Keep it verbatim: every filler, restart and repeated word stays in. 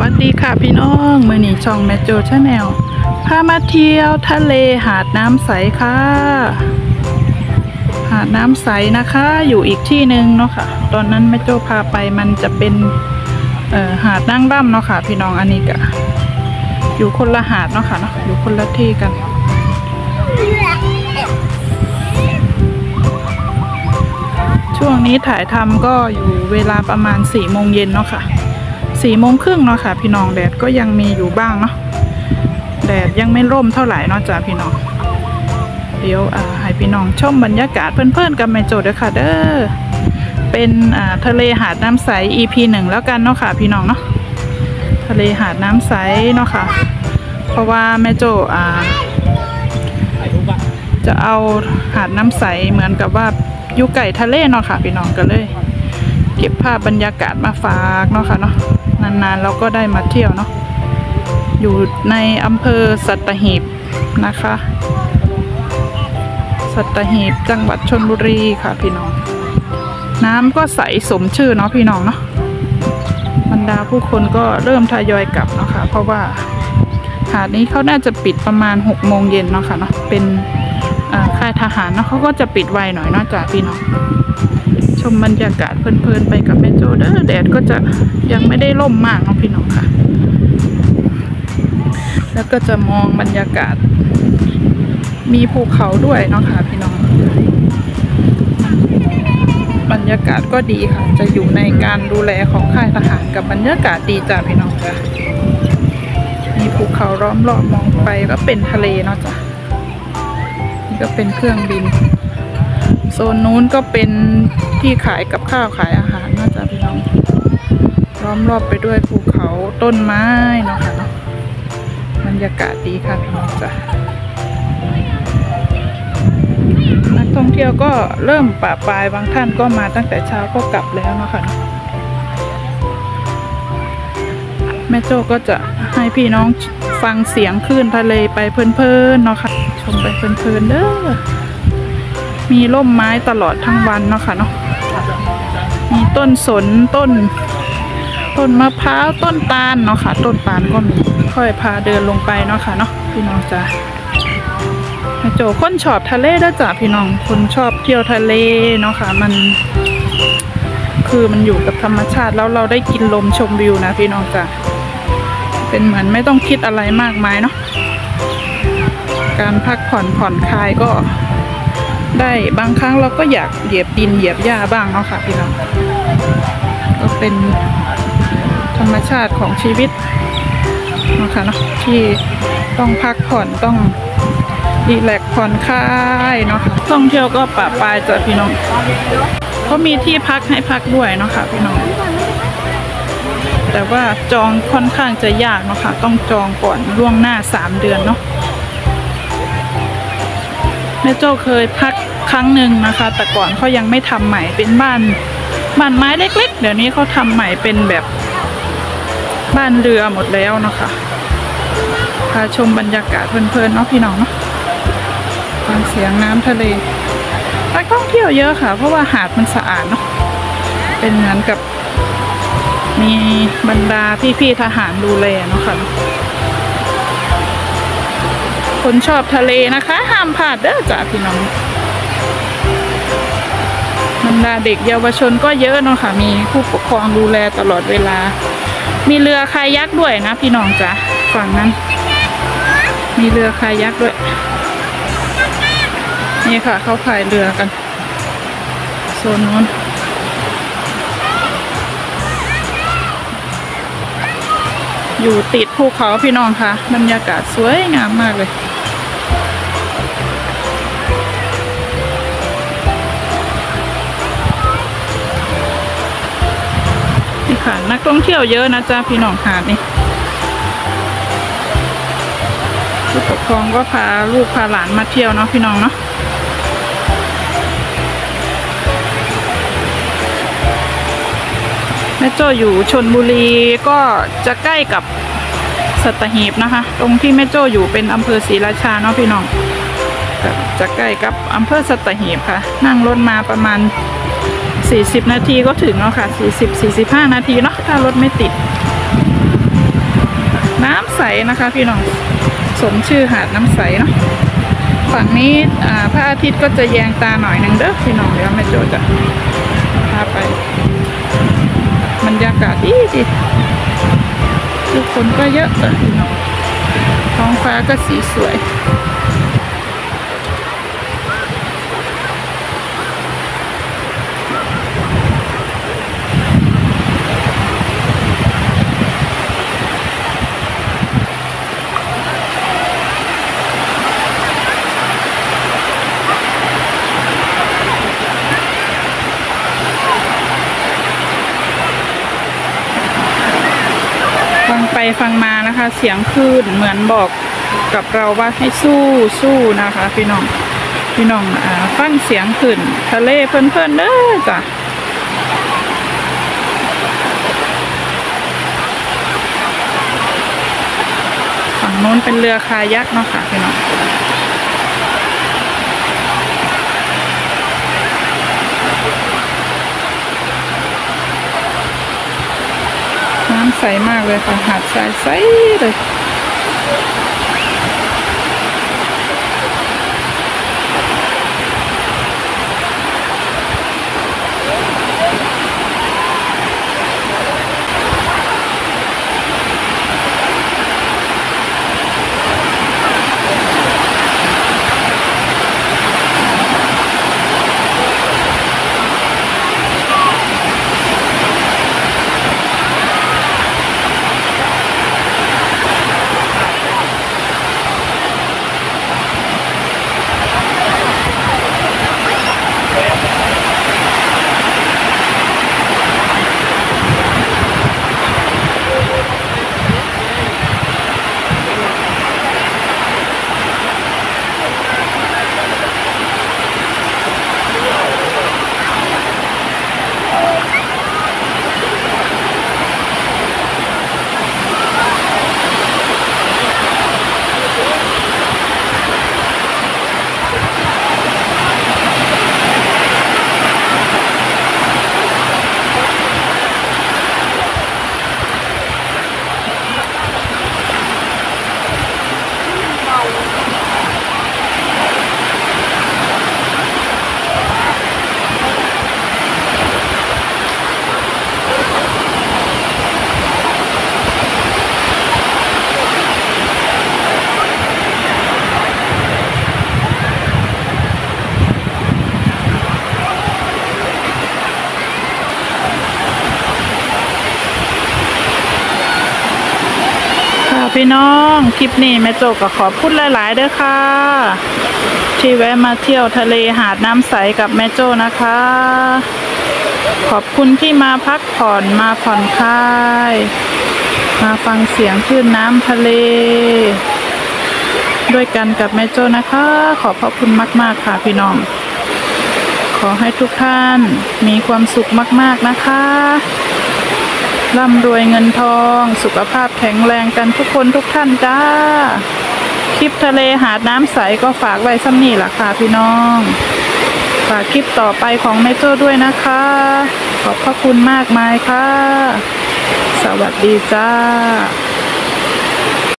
วัสดีค่ะพี่น้องมือหนีช่องแมโจชาแนลพามาเที่ยวทะเลหาดน้ำใสค่ะหาดน้ำใสนะคะอยู่อีกที่หนึ่งเนาะค่ะตอนนั้นแมโจพาไปมันจะเป็นเอ่อหาดนั่งร่ำเนาะค่ะพี่น้องอันนี้ก็อยู่คนละหาดเนาะค่ะเนาะอยู่คนละที่กันช่วงนี้ถ่ายทำก็อยู่เวลาประมาณสี่โมงเย็นเนาะค่ะสี่โมงครึ่งเนาะค่ะพี่น้องแดดก็ยังมีอยู่บ้างเนาะแดดยังไม่ร่มเท่าไหร่เนาะจ้าพี่น้องเดี๋ยวอ่าให้พี่น้องชมบรรยากาศเพลินๆกับแม่โจเด้อค่ะเด้อเป็นอ่าทะเลหาดน้ำใส อี พี หนึ่งแล้วกันเนาะค่ะพี่น้องเนาะทะเลหาดน้ำใสเนาะค่ะเพราะว่าแม่โจอ่าจะเอาหาดน้ำใสเหมือนกับว่าอยู่ไก่ทะเลเนาะค่ะพี่น้องก็เลยเก็บภาพบรรยากาศมาฝากเนาะค่ะเนาะนานๆเราก็ได้มาเที่ยวเนาะอยู่ในอำเภอสัตหีบนะคะสัตหีบจังหวัดชลบุรีค่ะพี่น้องน้ำก็ใสสมชื่อเนาะพี่น้องเนาะบรรดาผู้คนก็เริ่มทยอยกลับเนาะค่ะเพราะว่าหาดนี้เขาน่าจะปิดประมาณหกโมงเย็นเนาะค่ะเนาะเป็นค่ายทหารเนาะเขาก็จะปิดไวหน่อยเนาะจ้ะพี่น้องชมบรรยากาศเพลินๆไปกับแม่โจเด้อแดดก็จะยังไม่ได้ร่มมากเนาะพี่น้องค่ะแล้วก็จะมองบรรยากาศมีภูเขาด้วยเนาะค่ะพี่น้องบรรยากาศก็ดีค่ะจะอยู่ในการดูแลของค่ายทหารกับบรรยากาศดีจ้ะพี่น้องค่ะมีภูเขาล้อมรอบมองไปก็เป็นทะเลเนาะจ้ะนี่ก็เป็นเครื่องบินโซนนู้นก็เป็นที่ขายกับข้าวขายอาหารน่าจะพี่น้องล้อมรอบไปด้วยภูเขาต้นไม้เนาะค่ะบรรยากาศดีค่ะพี่น้องจ้ะนักท่องเที่ยวก็เริ่มปะปายบางท่านก็มาตั้งแต่เช้าก็กลับแล้วเนาะค่ะแม่โจ้ก็จะให้พี่น้องฟังเสียงคลื่นทะเลไปเพลินๆเนาะค่ะชมไปเพลินๆเด้อมีร่มไม้ตลอดทั้งวันเนาะค่ะเนาะมีต้นสนต้นต้นมะพร้าวต้นตาลเนาะค่ะต้นตาลก็มีค่อยพาเดินลงไปเนาะค่ะเนาะพี่น้องจ้ะแม่โจคนชอบทะเลด้วยจ้ะพี่น้องคนชอบเที่ยวทะเลเนาะค่ะมันคือมันอยู่กับธรรมชาติแล้วเราได้กินลมชมวิวนะพี่น้องจ้ะเป็นเหมือนไม่ต้องคิดอะไรมากมายเนาะการพักผ่อนผ่อนคลายก็ได้บางครั้งเราก็อยากเหยียบดินเหยียบหญ้าบ้างเนาะค่ะพี่น้องก็เป็นธรรมชาติของชีวิตเนาะค่ะเนาะที่ต้องพักผ่อนต้องรีแลกซ์ผ่อนคลายเนาะท่องเที่ยวก็ปะปายจ้ะพี่น้องเขามีที่พักให้พักด้วยเนาะค่ะพี่น้องแต่ว่าจองค่อนข้างจะยากเนาะค่ะต้องจองก่อนล่วงหน้าสามเดือนเนาะแม่โจ้เคยพักครั้งหนึ่งนะคะแต่ก่อนเขายังไม่ทำใหม่เป็นบ้านบ้านไม้เล็กๆเดี๋ยวนี้เขาทำใหม่เป็นแบบบ้านเรือหมดแล้วเนาะค่ะพาชมบรรยากาศเพลินๆเนาะพี่น้องเนาะฟังเสียงน้ำทะเลนักท่องเที่ยวเยอะค่ะเพราะว่าหาดมันสะอาดเนาะเป็นเหมือนกับมีบรรดาพี่ๆทหารดูแลเนาะค่ะคนชอบทะเลนะคะห้ามพลาดเด้อจ้ะพี่น้องบรรดาเด็กเยาวชนก็เยอะเนาะค่ะมีผู้ปกครองดูแลตลอดเวลามีเรือคายักด้วยนะพี่น้องจ้ะฝั่งนั้นมีเรือคายักด้วยนี่ค่ะเขาพายเรือกันโซนนู้นอยู่ติดภูเขาพี่น้องค่ะบรรยากาศสวยงามมากเลยนี่ค่ะนักท่องเที่ยวเยอะนะจ๊ะพี่น้องหาดนี่ผู้ปกครองก็พาลูกพาหลานมาเที่ยวเนาะพี่น้องเนาะแม่โจ้อยู่ชลบุรีก็จะใกล้กับสัตหีบนะคะตรงที่แม่โจ้อยู่เป็นอำเภอศรีราชาเนาะพี่น้องจะใกล้กับอำเภอสัตหีบค่ะนั่งรถมาประมาณสี่สิบนาทีก็ถึงแล้วค่ะสี่สิบ สี่สิบห้านาทีเนาะถ้ารถไม่ติดน้ำใสนะคะพี่น้องสมชื่อหาดน้ำใสเนาะฝั่งนี้พระอาทิตย์ก็จะแยงตาหน่อยหนึ่งเด้อพี่น้องเดี๋ยวแม่โจจะพาไปบรรยากาศดีดีทุกคนก็เยอะเลยพี่น้องท้องฟ้าก็สีสวยฟังไปฟังมานะคะเสียงคลื่นเหมือนบอกกับเราว่าให้สู้สู้นะคะพี่น้องพี่น้องอ่าฟังเสียงคลื่นทะเลเพลินๆเด้อจ้ะฝั่งโน้นเป็นเรือคายักเนาะค่ะพี่น้องน้ำใสมากเลยค่ะหาดทรายใสเลยพี่น้องคลิปนี้แม่โจก็ขอบคุณหลายๆเด้อค่ะที่แวะมาเที่ยวทะเลหาดน้ำใสกับแม่โจนะคะขอบคุณที่มาพักผ่อนมาผ่อนคลายมาฟังเสียงคลื่นน้ำทะเลด้วยกันกับแม่โจนะคะขอบพระคุณมากๆค่ะพี่น้องขอให้ทุกท่านมีความสุขมากๆนะคะร่ำรวยเงินทองสุขภาพแข็งแรงกันทุกคนทุกท่านจ้าคลิปทะเลหาดน้ำใสก็ฝากไว้ซ้ำนี่ล่ะค่ะพี่น้องฝากคลิปต่อไปของแม่โจ้ด้วยนะคะขอบพระคุณมากมายค่ะสวัสดีจ้า